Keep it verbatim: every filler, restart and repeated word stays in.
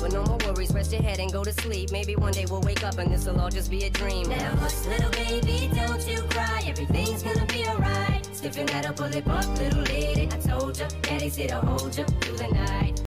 But no more worries, rest your head and go to sleep. Maybe one day we'll wake up and this'll all just be a dream. Now hush, little baby, don't you cry. Everything's gonna be alright. Stiffen that up, pull it up, little lady. I told ya, daddy's here to hold ya through the night.